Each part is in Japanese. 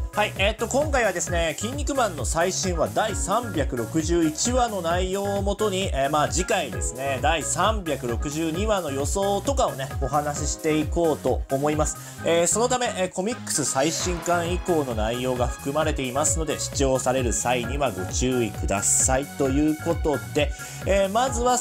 はい、今回はですね、筋肉マンの最新話第361話の内容をもとに、次回ですね、第362話の予想とかをね、お話ししていこうと思います。そのため、コミックス最新刊以降の内容が含まれていますので、視聴される際にはご注意ください。ということで、まずは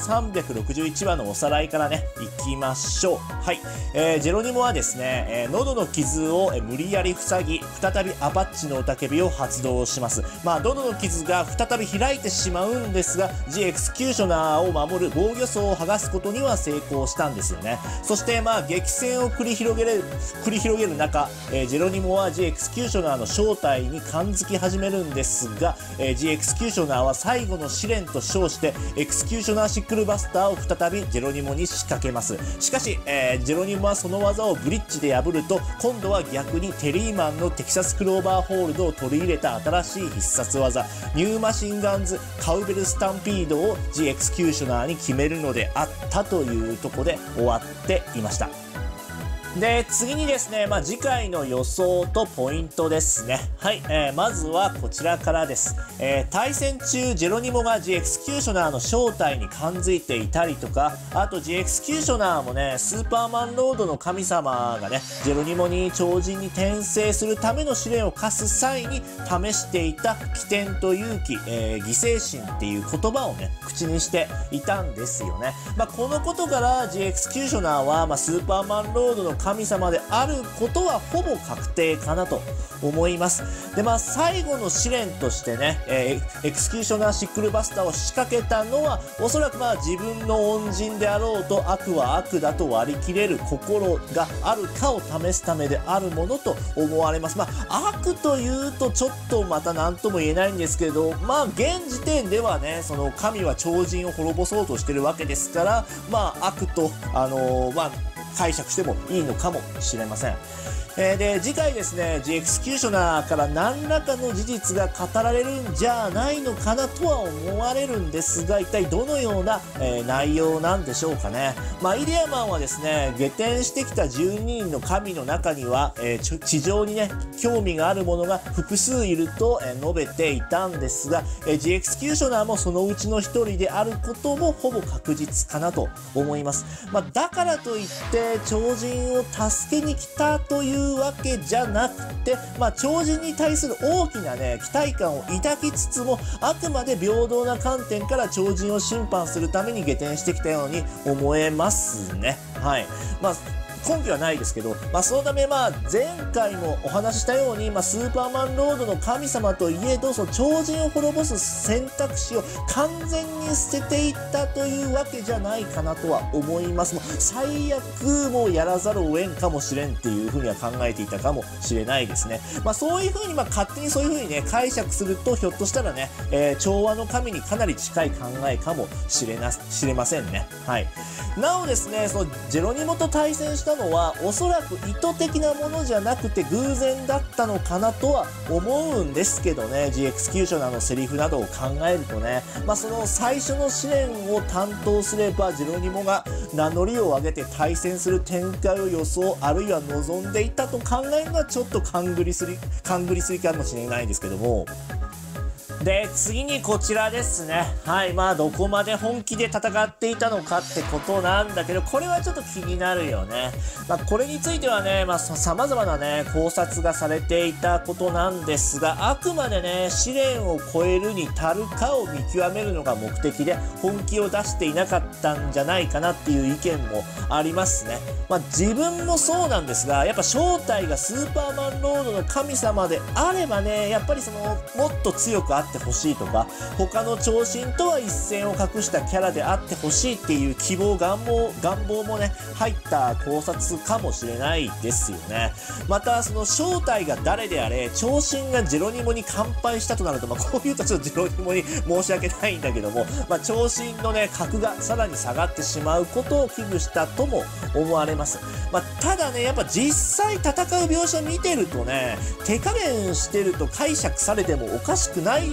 361話のおさらいからね、いきましょう。はい、ジェロニモはですね、喉の傷を無理やり塞ぎ、再びアパッチの雄たけびを発動します。喉の傷が再び開いてしまうんですが、ジ・エクスキューショナーを守る防御層を剥がすことには成功したんですよね。そして激戦を繰り広げる中、ジェロニモはジ・エクスキューショナーの正体に感づき始めるんですが、ジ・エクスキューショナーは最後の試練と称して、エクスキューショナーシックルバスターを再びジェロニモに仕掛けます。しかし、ジェロニモはその技をブリッジで破ると、今度は逆にテリーマンのテキサスクローバーホールドを取り入れた新しい必殺技、ニューマシンガンズカウベルスタンピードをジ・エクスキューショナーに決めるのであったというところで終わっていました。で、次にですね、次回の予想とポイントですね。はい、まずはこちらからです。対戦中、ジェロニモがジ・エクスキューショナーの正体に感づいていたりとか、あとジ・エクスキューショナーもね、スーパーマンロードの神様がね、ジェロニモに超人に転生するための試練を課す際に試していた起点と勇気、犠牲心っていう言葉をね、口にしていたんですよね。このことから、ジ・エクスキューショナーは、スーパーマンロードの神様であることはほぼ確定かなと思います。で、最後の試練としてね、エクスキューショナーシックルバスターを仕掛けたのは、おそらく自分の恩人であろうと、悪は悪だと割り切れる心があるかを試すためであるものと思われます。悪というとちょっとまた何とも言えないんですけれど、現時点ではね、その神は超人を滅ぼそうとしてるわけですから、悪と、解釈してもいいのかもしれません。で、次回ですね、ジ・エクスキューショナーから何らかの事実が語られるんじゃないのかなとは思われるんですが、一体どのような、内容なんでしょうかね。イデアマンはですね、下転してきた12人の神の中には、地上にね、興味がある者が複数いると、述べていたんですが、ジ・エクスキューショナーもそのうちの一人であることもほぼ確実かなと思います。だからといって、超人を助けに来たというわけじゃなくて、超人に対する大きなね、期待感を抱きつつも、あくまで平等な観点から超人を審判するために下転してきたように思えますね。はい。根拠はないですけど、そのため前回もお話ししたように、スーパーマンロードの神様といえど、その超人を滅ぼす選択肢を完全に捨てていったというわけじゃないかなとは思います。最悪もうやらざるを得んかもしれんっていうふうには考えていたかもしれないですね。そういうふうに勝手にそういうふうにね、解釈すると、ひょっとしたらね、調和の神にかなり近い考えかもしれませんね。はい。なおですね、そのジェロニモと対戦したのはおそらく意図的なものじゃなくて偶然だったのかなとは思うんですけどね、ジ・エクスキューショナーのセリフなどを考えるとね、その最初の試練を担当すればジェロニモが名乗りを上げて対戦する展開を予想あるいは望んでいたと考えるのはちょっと勘ぐりすぎかもしれないですけども。で、次にこちらですね。はい。どこまで本気で戦っていたのかってことなんだけど、これはちょっと気になるよね。これについてはね、様々なね、考察がされていたことなんですが、あくまでね、試練を超えるに足るかを見極めるのが目的で、本気を出していなかったんじゃないかなっていう意見もありますね。自分もそうなんですが、やっぱ正体がスーパーマンロードの神様であればね、やっぱりもっと強くあってほしいとか、他の超人とは一線を画したキャラであってほしいっていう希望、願望もね、入った考察かもしれないですよね。また、その正体が誰であれ、超人がジェロニモに完敗したとなると、こういうとちょっとジェロニモに申し訳ないんだけども、超人のね、格がさらに下がってしまうことを危惧したとも思われます。ただね、やっぱ実際戦う描写見てるとね、手加減してると解釈されてもおかしくないよ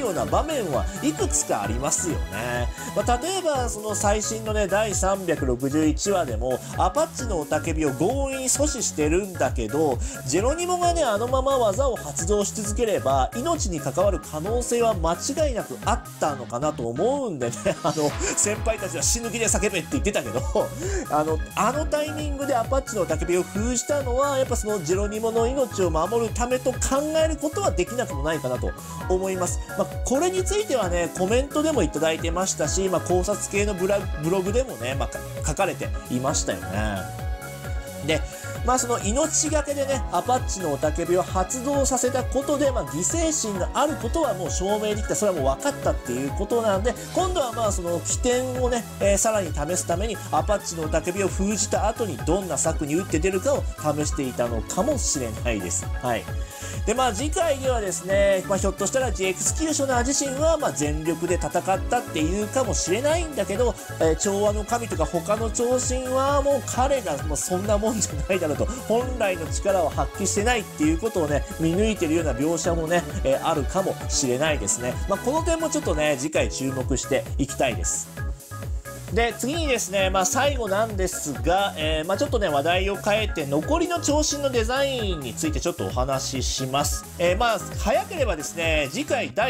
ような場面はいくつかありますよね。例えばその最新のね第361話でもアパッチの雄たけびを強引に阻止してるんだけど、ジェロニモがねあのまま技を発動し続ければ命に関わる可能性は間違いなくあったのかなと思うんでね、先輩たちは死ぬ気で叫べって言ってたけど、あのタイミングでアパッチの雄たけびを封じたのはやっぱそのジェロニモの命を守るためと考えることはできなくもないかなと思います。これについてはねコメントでもいただいてましたし、考察系のブログでもね、書かれていましたよね。でその命がけでねアパッチの雄たけびを発動させたことで、犠牲心があることはもう証明できた、それはもう分かったっていうことなんで、今度はその起点をね、さらに試すためにアパッチの雄たけびを封じた後にどんな策に打って出るかを試していたのかもしれないです。はい。で次回ではですね、ひょっとしたらジエクスキューショナー自身は全力で戦ったっていうかもしれないんだけど、調和の神とか他の長身はもう彼がもうそんなもんじゃないだろうと、本来の力を発揮してないっていうことをね見抜いてるような描写もね、あるかもしれないですね。この点もちょっとね次回注目していきたいです。で次にですね、最後なんですが、ちょっとね話題を変えて残りの長身のデザインについてちょっとお話しします。早ければですね次回第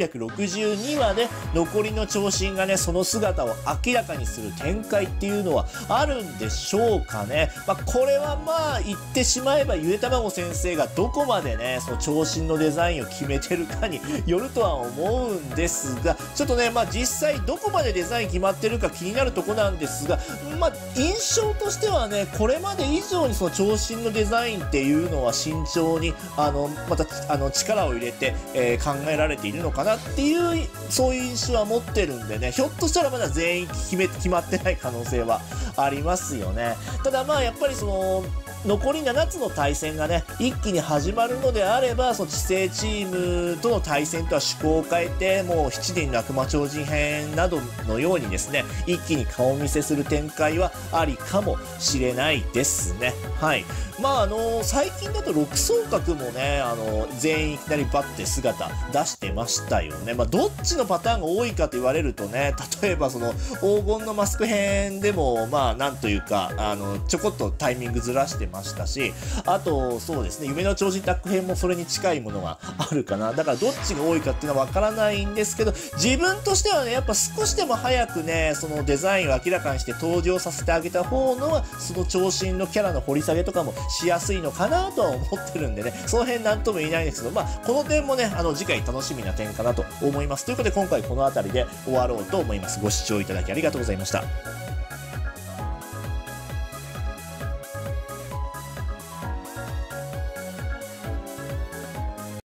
362話で残りの長身がねその姿を明らかにする展開っていうのはあるんでしょうかね。これは言ってしまえばゆでたまご先生がどこまでねその長身のデザインを決めてるかによるとは思うんですが、ちょっとね実際どこまでデザイン決まってるか気になるとこなんですが、印象としてはねこれまで以上にその長身のデザインっていうのは慎重にまた力を入れて、考えられているのかなっていうそういう印象は持ってるんでね、ひょっとしたらまだ全員決まってない可能性はありますよね。ただやっぱりその残り7つの対戦がね一気に始まるのであれば、その知性チームとの対戦とは趣向を変えてもう7人の悪魔超人編などのようにですね一気に顔見せする展開はありかもしれないですね。はい。最近だと六総閣もね全員いきなりバッて姿出してましたよね。どっちのパターンが多いかと言われるとね、例えばその黄金のマスク編でもなんというかちょこっとタイミングずらしてましたし、あとそうですね夢の超人タッグ編もそれに近いものがあるかな。だからどっちが多いかっていうのはわからないんですけど、自分としてはねやっぱ少しでも早くねそのデザインを明らかにして登場させてあげた方のはその長身のキャラの掘り下げとかもしやすいのかなとは思ってるんでね、その辺なんとも言えないんですけど、この点もね次回楽しみな点かなと思います。ということで今回この辺りで終わろうと思います。ご視聴いただきありがとうございました。